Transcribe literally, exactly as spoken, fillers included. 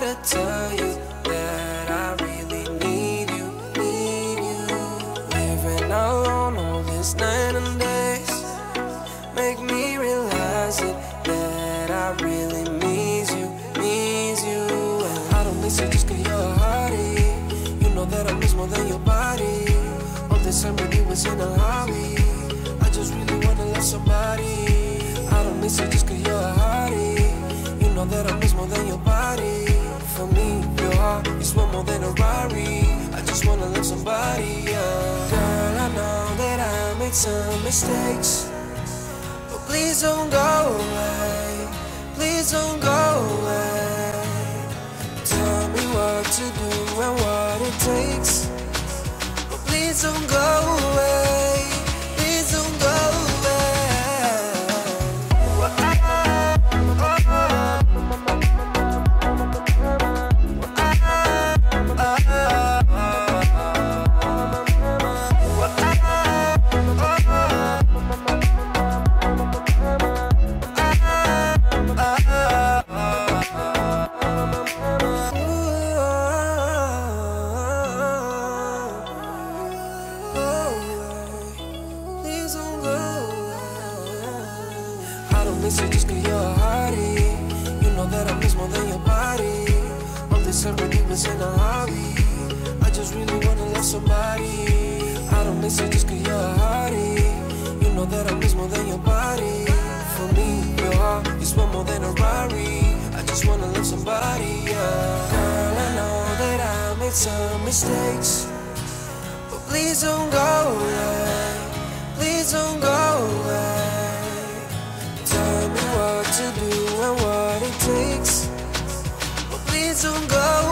wanna tell you that I really need you, need you. Living alone all this night and days make me realize it, that I really miss you, miss you. And I don't miss you just cause you're a hottie. You know that I miss more than your body. All this time with you was in a hobby. I just really wanna love somebody. I don't miss you just cause you're a hottie. You know that I miss more than your body. For me, your heart is worth more than a Rari. I just wanna love somebody, yeah. Girl, I know that I made some mistakes, but please don't go away. Please don't go away. Tell me what to do and what it takes, but please don't go away. Please don't go away. I don't miss you just cause you're a hottie. You know that I miss more than your body. All this time with you was in a hobby. I just really wanna love somebody. I don't miss you just cause you're a hottie. You know that I miss more than your body. For me, your heart is worth more than a Rari. I just wanna love somebody, yeah. Girl, I know that I made some mistakes, but please don't go away. Please don't go away. Tell me what to do and what it takes, but please don't go